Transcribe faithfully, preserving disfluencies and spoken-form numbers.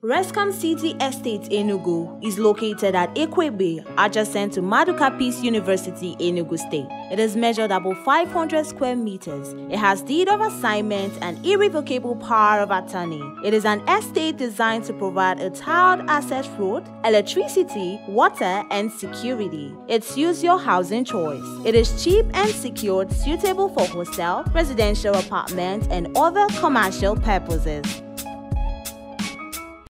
Rescom City Estate Enugu is located at Ekwegbe, adjacent to Maduka Peace University, Enugu State. It is measured above five hundred square meters. It has deed of assignment and irrevocable power of attorney. It is an estate designed to provide a tiled access road, electricity, water, and security. It suits your housing choice. It is cheap and secured, suitable for hostel, residential apartments, and other commercial purposes.